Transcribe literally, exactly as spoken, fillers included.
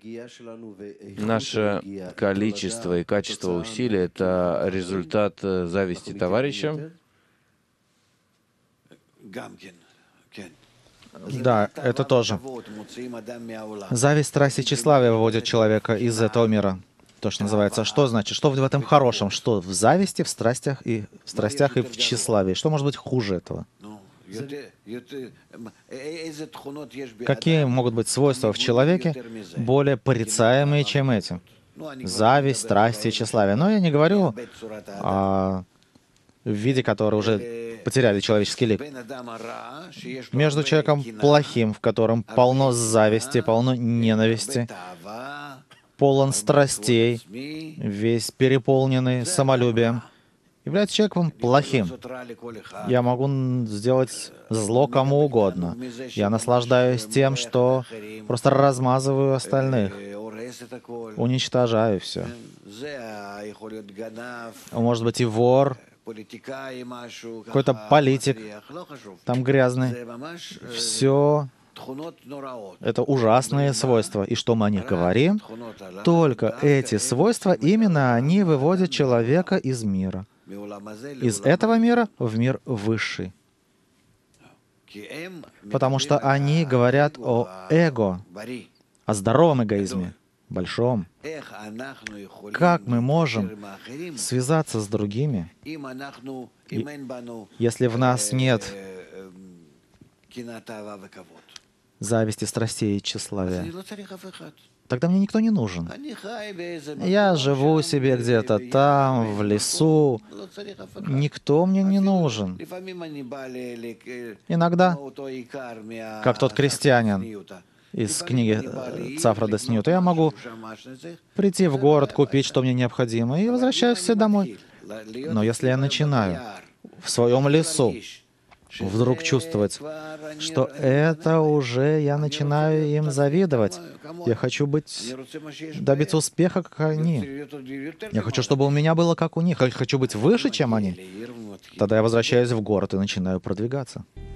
Наше количество и качество усилий — это результат э, зависти товарища. Да, это тоже. Зависть, страсть и тщеславие выводят человека из этого мира. То, что называется. Что значит? Что в этом хорошем? Что в зависти, в страстях и в страстях и в тщеславии? Что может быть хуже этого? Какие могут быть свойства в человеке более порицаемые, чем эти? Зависть, страсть и тщеславие. Но я не говорю о виде, который уже потеряли человеческий лик. Между человеком плохим, в котором полно зависти, полно ненависти, полон страстей, весь переполненный самолюбием, является человеком плохим. Я могу сделать зло кому угодно. Я наслаждаюсь тем, что просто размазываю остальных, уничтожаю все. Может быть, и вор, какой-то политик, там грязный. Все это ужасные свойства. И что мы о них говорим? Только эти свойства, именно они выводят человека из мира. Из этого мира в мир высший. Потому что они говорят о эго, о здоровом эгоизме, большом. Как мы можем связаться с другими, если в нас нет зависти, страстей и тщеславия? Тогда мне никто не нужен. Я живу себе где-то там, в лесу. Никто мне не нужен. Иногда, как тот крестьянин из книги Цафра Снюта, я могу прийти в город, купить, что мне необходимо, и возвращаюсь все домой. Но если я начинаю в своем лесу вдруг чувствовать, что это уже я начинаю им завидовать. Я хочу быть, добиться успеха, как они. Я хочу, чтобы у меня было как у них. Я хочу быть выше, чем они. Тогда я возвращаюсь в город и начинаю продвигаться.